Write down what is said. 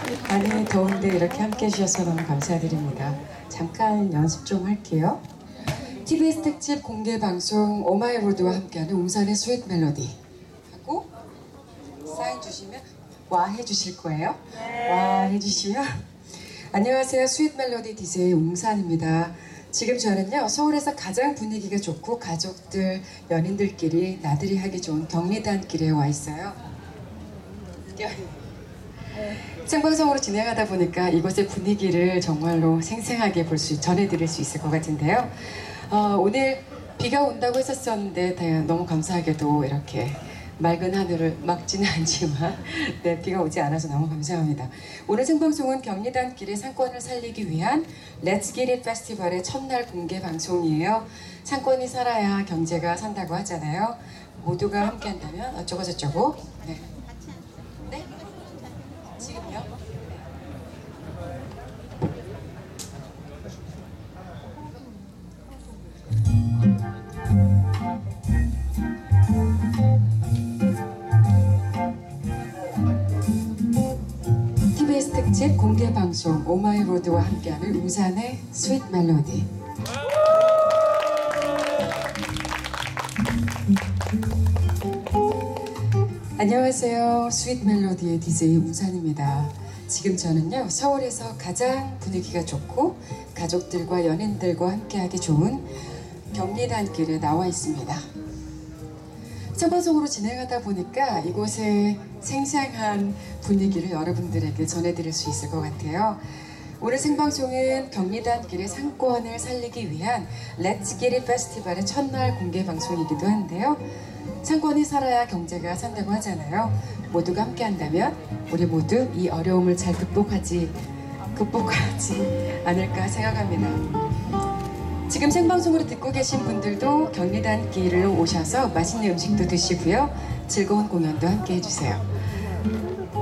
많이 더운데 이렇게 함께 해주셔서 너무 감사드립니다. 잠깐 연습 좀 할게요. TBS 특집 공개 방송 오마이로드와 함께하는 웅산의 스윗 멜로디 하고 사인 주시면 와 해주실 거예요. 와 해주시면 안녕하세요. 스윗 멜로디 DJ 웅산입니다. 지금 저는요 서울에서 가장 분위기가 좋고 가족들, 연인들끼리 나들이 하기 좋은 경리단길에 와 있어요. 생방송으로 진행하다 보니까 이곳의 분위기를 정말로 생생하게 전해드릴 수 있을 것 같은데요. 오늘 비가 온다고 했었는데 너무 감사하게도 이렇게 맑은 하늘을 막지는 않지만 네, 비가 오지 않아서 너무 감사합니다. 오늘 생방송은 경리단길의 상권을 살리기 위한 Let's Get It 페스티벌의 첫날 공개 방송이에요. 상권이 살아야 경제가 산다고 하잖아요. 모두가 함께 한다면 어쩌고 저쩌고. 네. 네? 지금요? TBS 특집 공개 방송 오마이로드와 함께하는 웅산의 스윗 멜로디. 안녕하세요. 스윗 멜로디의 DJ 웅산입니다. 지금 저는요 서울에서 가장 분위기가 좋고 가족들과 연인들과 함께하기 좋은 경리단길에 나와 있습니다. 생방송으로 진행하다 보니까 이곳의 생생한 분위기를 여러분들에게 전해드릴 수 있을 것 같아요. 오늘 생방송은 경리단길의 상권을 살리기 위한 Let's Get It 페스티벌의 첫날 공개 방송이기도 한데요. 상권이 살아야 경제가 산다고 하잖아요. 모두가 함께 한다면 우리 모두 이 어려움을 잘 극복하지 않을까 생각합니다. 지금 생방송으로 듣고 계신 분들도 경리단길로 오셔서 맛있는 음식도 드시고요. 즐거운 공연도 함께 해주세요.